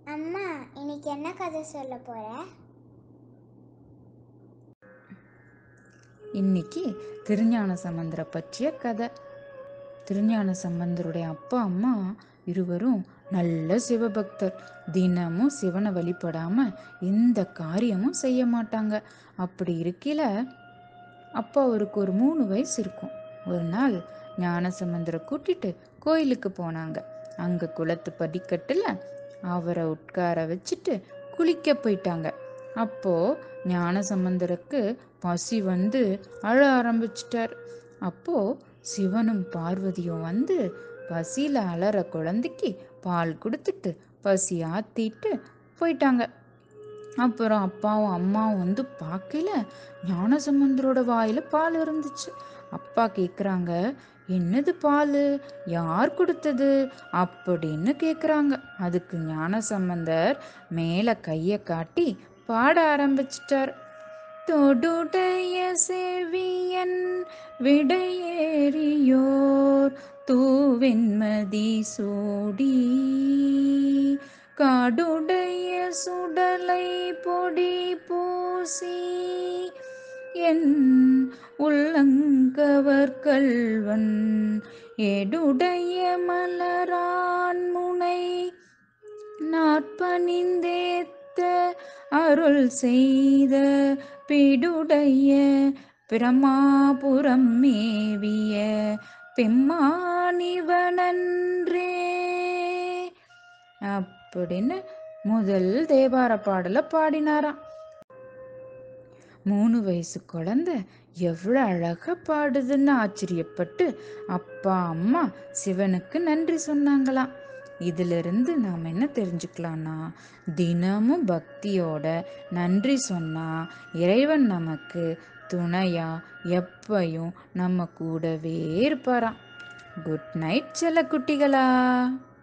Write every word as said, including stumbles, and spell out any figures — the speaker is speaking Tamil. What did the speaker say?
அம்மா, இன்னைக்கு என்ன கதை சொல்ல போற? இன்னைக்கு திருஞான சம்பந்தரை பற்றிய கதை. திருஞான சம்பந்தருடைய அப்பா அம்மா இருவரும் நல்ல சிவபக்தர். தினமும் சிவனை வழிபடாம எந்த காரியமும் செய்ய மாட்டாங்க. அப்படி இருக்கையில அப்பா அவருக்கு ஒரு மூணு வயசு இருக்கும். ஒரு நாள் ஞான சம்பந்தரை கூட்டிட்டு கோயிலுக்கு போனாங்க. அங்க குளத்து படிக்கட்டுல அவரை உட்கார வச்சுட்டு குளிக்க போயிட்டாங்க. அப்போ ஞான சம்பந்தருக்கு பசி வந்து அழ ஆரம்பிச்சிட்டார். அப்போ சிவனும் பார்வதியும் வந்து பசியில அலற குழந்தைக்கு பால் கொடுத்துட்டு பசி ஆத்திட்டு போயிட்டாங்க. அப்புறம் அப்பாவும் அம்மாவும் வந்து பார்க்கல, ஞானசம்பந்தரோட வாயில பால் இருந்துச்சு. அப்பா கேட்குறாங்க, என்னது பால், யார் கொடுத்தது அப்படின்னு கேட்குறாங்க. அதுக்கு ஞானசம்பந்தர் மேலே கையை காட்டி பாட ஆரம்பிச்சிட்டார். தொடுடைய செவியன் விடையேறியோர் தூவெண்மதி சூடி காடுடைய சுடலை பொடி பூசி என் உள்ளங்கவர் கல்வன் ஏடுடைய மலரான் முனை நாற்பணிந்தேத்த அருள் செய்த பிடுடைய பிரமாபுரம் மேவிய பெம்மானிவனன்றே அப்படின்னு முதல் தேவார பாடலை பாடினாராம். மூணு வயசு குழந்தை எவ்வளோ அழகா பாடுதுன்னு ஆச்சரியப்பட்டு அப்பா அம்மா சிவனுக்கு நன்றி சொன்னாங்களாம். இதிலிருந்து நாம் என்ன தெரிஞ்சுக்கலாம்னா, தினமும் பக்தியோட நன்றி சொன்னா இறைவன் நமக்கு துணையா எப்பையும் நம்ம கூடவே இருப்பாராம். குட் நைட் செல்ல குட்டிகளா.